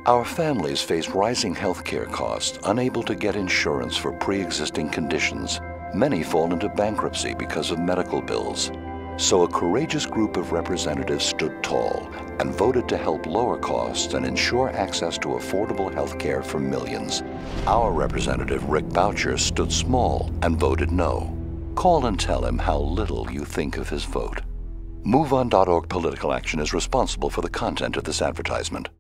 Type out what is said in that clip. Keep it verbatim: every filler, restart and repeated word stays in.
Our families face rising healthcare costs, unable to get insurance for pre-existing conditions. Many fall into bankruptcy because of medical bills. So a courageous group of representatives stood tall and voted to help lower costs and ensure access to affordable health care for millions. Our representative, Rick Boucher, stood small and voted no. Call and tell him how little you think of his vote. Moveon dot org political action is responsible for the content of this advertisement.